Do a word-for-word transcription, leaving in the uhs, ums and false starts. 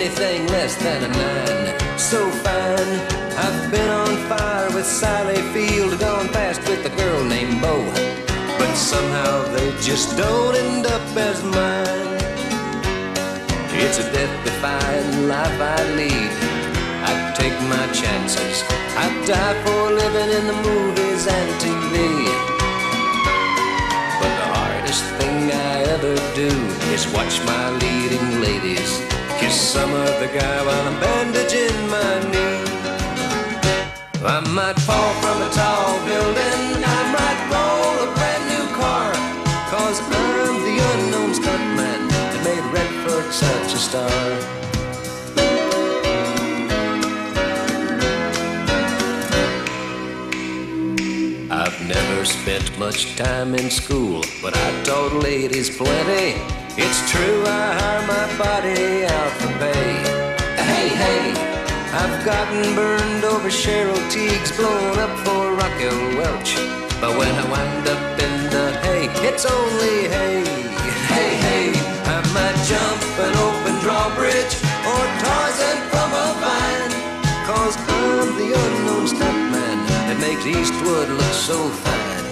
anything less than a nine. So fine, I've been on fire with Sally Field, gone past with a girl named Bo, but somehow they just don't end up as mine. It's a death-defying life I lead. I take my chances. I die for living in the movies and T V. But the hardest thing I ever do is watch my leading ladies kiss some other guy while I'm bandaging my knee. I might fall from a tall building, I might roll a brand new car, 'cause I'm the unknown stuntman that made Redford such a star. I've never spent much time in school, but I taught ladies plenty. It's true, I hire my body out for pay. Hey, hey, I've gotten burned over Cheryl Teagues, blown up for Raquel Welch. But when I wind up in the hay, it's only hay. Hey, hey, I might jump an open drawbridge or Tarzan from a vine, 'cause I'm the unknown stuntman that makes Eastwood look so fine.